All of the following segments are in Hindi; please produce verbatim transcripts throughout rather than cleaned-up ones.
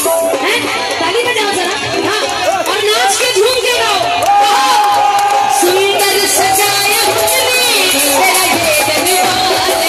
ताली बजाओ जरा। हाँ, और नाच के झूम के गाओ। सुंदर सजाया हमने तेरा ये दरबार है।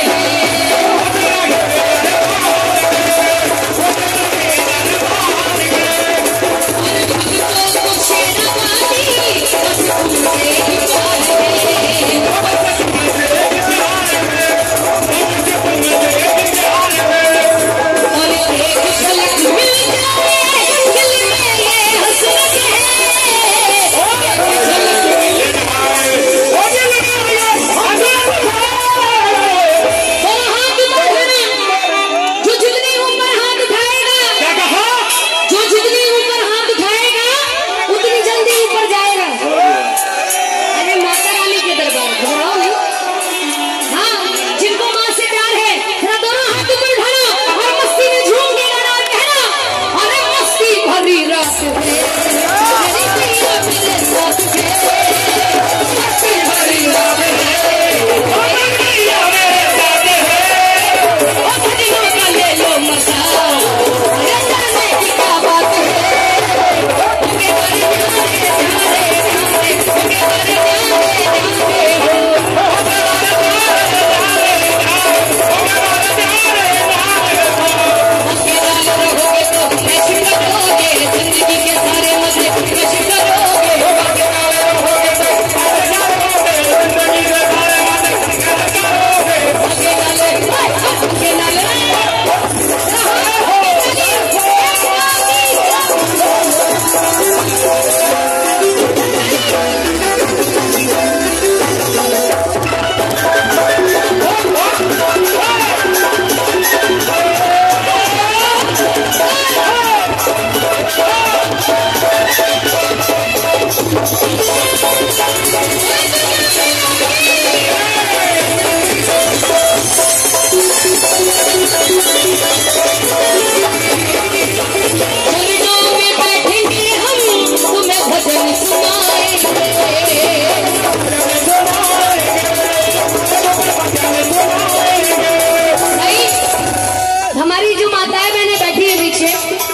हमारी जो माताएं बहनें बैठी है पीछे,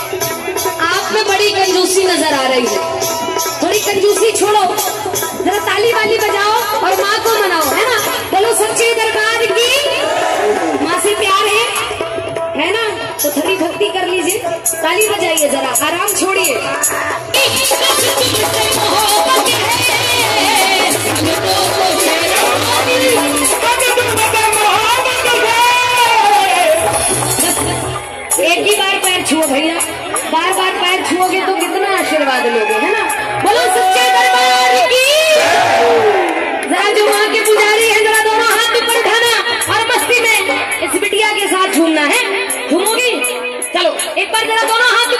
आप में बड़ी कंजूसी नजर आ रही है। थोड़ी कंजूसी छोड़ो, जरा ताली वाली बजाओ और माँ को मनाओ, है ना। बोलो सच्चे दरबार की। माँ से प्यार है है ना, तो थोड़ी भक्ति कर लीजिए। ताली बजाइए, जरा आराम छोड़िए। एक ही बार पैर छुओ भैया, बार बार पैर छुओगे तो कितना आशीर्वाद लोगे, है ना। बोलो सच्चे दरबार की। जरा जो वहाँ के पुजारी है, जरा दोनों हाथ ऊपर उठाना और मस्ती में इस बिटिया के साथ झूमना है। झूमोगी? चलो एक बार जरा दोनों हाथ